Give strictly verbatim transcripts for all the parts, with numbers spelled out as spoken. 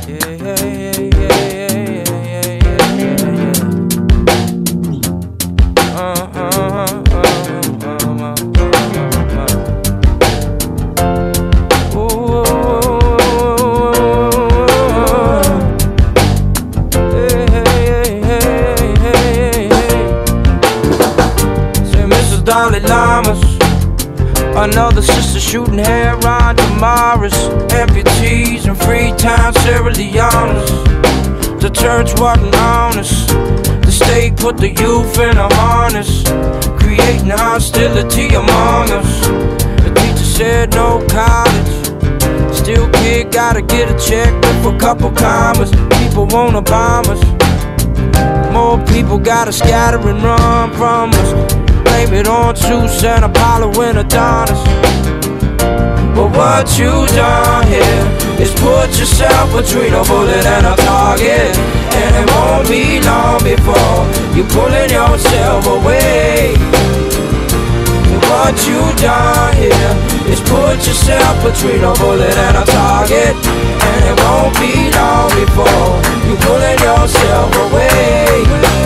Dalai Lamas, another sister shooting heroin Damaris, amputees and Freetown Sierra Leone's. The church wasn't honest, the state put the youth in a harness, creating hostility among us. The teacher said no college, still kid gotta get a check with a couple commas. People wanna bomb us, more people gotta scatter and run from us. Blame it on Zeus and Apollo and Adonis. But what you done here is put yourself between a bullet and a target, and it won't be long before you pulling yourself away. And what you done here is put yourself between a bullet and a target, and it won't be long before you pulling yourself away.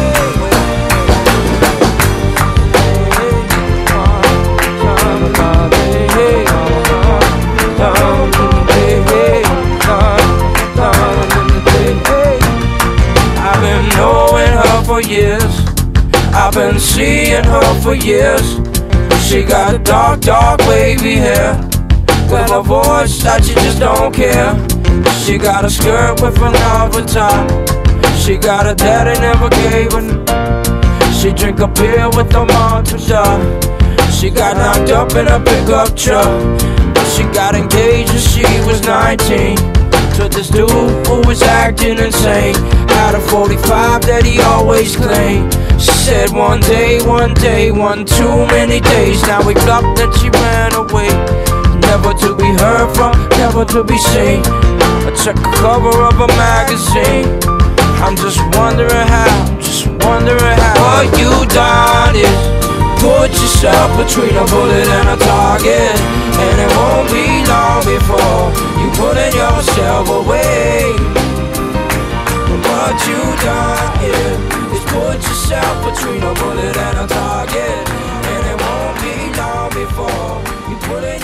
For years, I've been seeing her for years. She got a dark, dark wavy hair, with a voice that you just don't care. She got a skirt with another top. She got a daddy never gave her. She drink a beer with a mantra. She got knocked up in a pickup truck, but she got engaged when she was nineteen to this dude who was acting insane. Had a forty-five that he always claimed. She said one day, one day, one too many days. Now we bluffed that she ran away, never to be heard from, never to be seen. I check the cover of a magazine. I'm just wondering how, just wondering how. What you done is put yourself between a bullet and a target, and it won't be long before you pulling yourself away. What you done here is put yourself between a bullet and a target, and it won't be long before you pulling